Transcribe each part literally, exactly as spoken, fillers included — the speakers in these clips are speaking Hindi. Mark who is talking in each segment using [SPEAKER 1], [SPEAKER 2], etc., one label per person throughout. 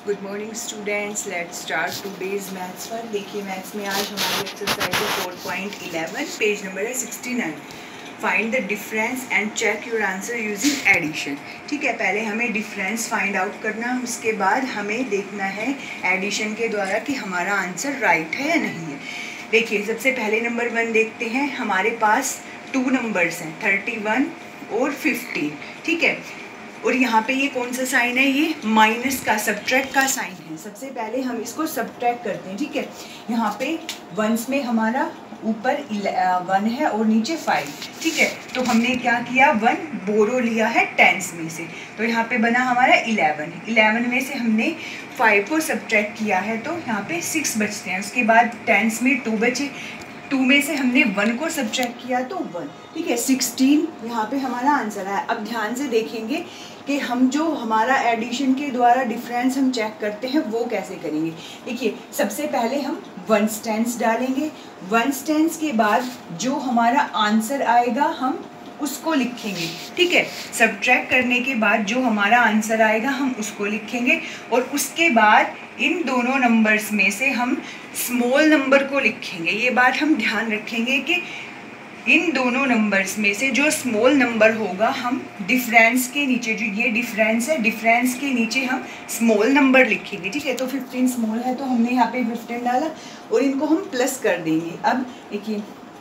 [SPEAKER 1] Good morning students, let's start today's maths one. देखिए मैथ्स में आज हमारी एक्सरसाइज है four point eleven, page number है sixty nine. Find the difference and check your answer using addition. ठीक है, पहले हमें डिफरेंस फाइंड आउट करना, उसके बाद हमें देखना है एडिशन के द्वारा कि हमारा आंसर राइट है या नहीं है। देखिए सबसे पहले नंबर वन देखते हैं। हमारे पास टू नंबर्स हैं, थर्टी वन और फिफ्टीन। ठीक है, और यहाँ पे ये कौन सा साइन है? ये माइनस का, सब्ट्रैक्ट का साइन है। सबसे पहले हम इसको सब्ट्रैक्ट करते हैं। ठीक है, यहाँ पे वंस में हमारा ऊपर वन है और नीचे फाइव। ठीक है, तो हमने क्या किया, वन बोरो लिया है टेंस में से, तो यहाँ पे बना हमारा इलेवन। इलेवन में से हमने फाइव को सब्ट्रैक्ट किया है तो यहाँ पे सिक्स बचते हैं। उसके बाद टेंस में टू बचे, टू में से हमने वन को सब्ट्रैक्ट किया तो वन। ठीक है, सिक्सटीन यहाँ पे हमारा आंसर है। अब ध्यान से देखेंगे कि हम जो हमारा एडिशन के द्वारा डिफरेंस हम चेक करते हैं वो कैसे करेंगे। देखिए सबसे पहले हम वन टेंस डालेंगे, वन टेंस के बाद जो हमारा आंसर आएगा हम उसको लिखेंगे। ठीक है, सब्ट्रैक्ट करने के बाद जो हमारा आंसर आएगा हम उसको लिखेंगे, और उसके बाद इन दोनों नंबर्स में से हम स्मॉल नंबर को लिखेंगे। ये बात हम ध्यान रखेंगे कि इन दोनों नंबर्स में से जो स्मॉल नंबर होगा हम डिफरेंस के नीचे, जो ये डिफरेंस है, डिफरेंस के नीचे हम स्मॉल नंबर लिखेंगे। ठीक है, तो फिफ्टीन स्मॉल है तो हमने यहाँ पे फिफ्टीन डाला और इनको हम प्लस कर देंगे। अब देखिए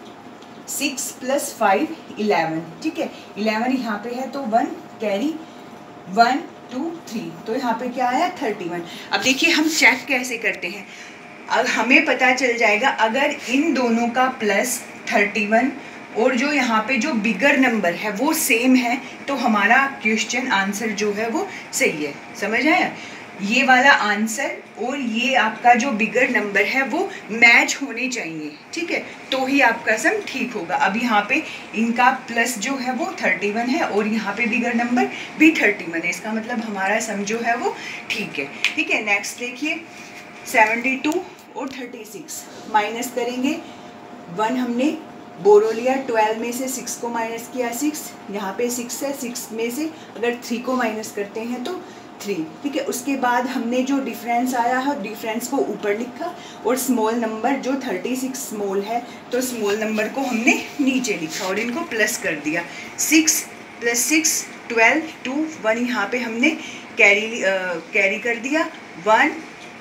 [SPEAKER 1] सिक्स प्लस फाइव इलेवन। ठीक है, इलेवन यहाँ पे है तो one carry, one two three, तो यहाँ पे क्या आया, थर्टी वन। अब देखिए हम चेक कैसे करते हैं। अब हमें पता चल जाएगा अगर इन दोनों का प्लस थर्टी वन और जो यहाँ पे जो बिगर नंबर है वो सेम है तो हमारा क्वेश्चन आंसर जो है वो सही है। समझ आया? ये वाला आंसर और ये आपका जो बिगर नंबर है वो मैच होने चाहिए। ठीक है, तो ही आपका सम ठीक होगा। अब यहाँ पे इनका प्लस जो है वो थर्टी वन है और यहाँ पे बिगर नंबर भी थर्टी वन है, इसका मतलब हमारा सम जो है वो ठीक है। ठीक है, नेक्स्ट देखिए सेवेंटी टू और थर्टी सिक्स माइनस करेंगे। वन हमने बोरो लिया, ट्वेल्व में से सिक्स को माइनस किया, सिक्स, यहाँ पे सिक्स है, सिक्स में से अगर थ्री को माइनस करते हैं तो थ्री। ठीक है, उसके बाद हमने जो डिफरेंस आया है डिफरेंस को ऊपर लिखा, और स्मॉल नंबर जो थर्टी सिक्स स्मॉल है तो स्मॉल नंबर को हमने नीचे लिखा और इनको प्लस कर दिया। Six plus six twelve, two one यहाँ पे हमने कैरी कैरी कर दिया, वन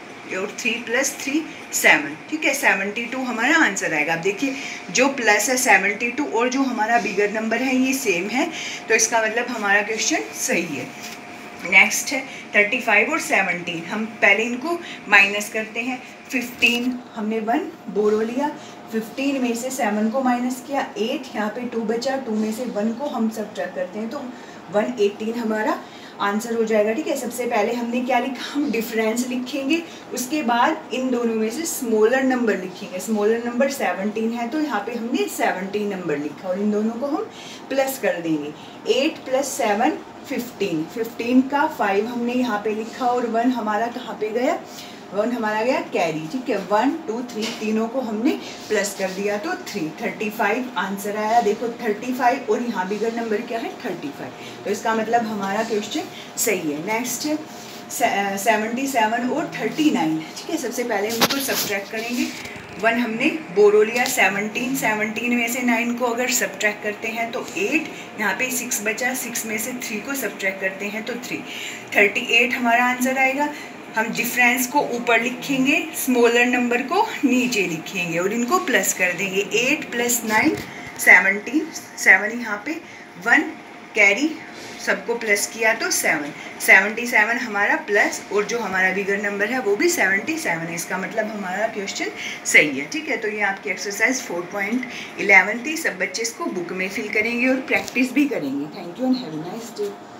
[SPEAKER 1] और थ्री प्लस थ्री सेवन। ठीक है, सेवेंटी टू हमारा आंसर आएगा। अब देखिए जो प्लस है सेवेंटी टू और जो हमारा बिगर नंबर है ये सेम है, तो इसका मतलब हमारा क्वेश्चन सही है। नेक्स्ट है थर्टी फाइव और सेवनटीन। हम पहले इनको माइनस करते हैं। फिफ्टीन हमने वन बोरो लिया, फिफ्टीन में से सेवन को माइनस किया, एट, यहाँ पे टू बचा, टू में से वन को हम सब्ट्रैक्ट करते हैं तो वन एटीन हमारा आंसर हो जाएगा। ठीक है, सबसे पहले हमने क्या लिखा, हम डिफरेंस लिखेंगे, उसके बाद इन दोनों में से स्मॉलर नंबर लिखेंगे। स्मॉलर नंबर सेवनटीन है तो यहाँ पे हमने सेवनटीन नंबर लिखा और इन दोनों को हम प्लस कर देंगे। Eight plus seven fifteen, fifteen का फाइव हमने यहाँ पे लिखा और वन हमारा कहाँ पे गया, वन हमारा गया कैरी। ठीक है, वन टू थ्री तीनों को हमने प्लस कर दिया तो थ्री, थर्टी फाइव आंसर आया। देखो थर्टी फाइव और यहाँ बिगर नंबर क्या है, थर्टी फाइव, तो इसका मतलब हमारा क्वेश्चन सही है। नेक्स्ट है सेवेंटी सेवन और थर्टी नाइन। ठीक है, सबसे पहले हम इसको सब्ट्रैक्ट करेंगे। वन हमने बोरो लिया, सेवनटीन, सेवनटीन में से नाइन को अगर सब्ट्रैक्ट करते हैं तो एट, यहाँ पे सिक्स बचा, सिक्स में से थ्री को सब्ट्रैक्ट करते हैं तो थ्री, थर्टी एट हमारा आंसर आएगा। हम डिफरेंस को ऊपर लिखेंगे, स्मॉलर नंबर को नीचे लिखेंगे और इनको प्लस कर देंगे। Eight plus nine seventeen, seven यहाँ पे, वन कैरी, सबको प्लस किया तो सेवन, सेवेंटी सेवन हमारा प्लस और जो हमारा बिगर नंबर है वो भी सेवेंटी सेवन है, इसका मतलब हमारा क्वेश्चन सही है। ठीक है, तो ये आपकी एक्सरसाइज फोर पॉइंट इलेवन थी। सब बच्चे इसको बुक में फिल करेंगे और प्रैक्टिस भी करेंगे। Thank you and have a nice day.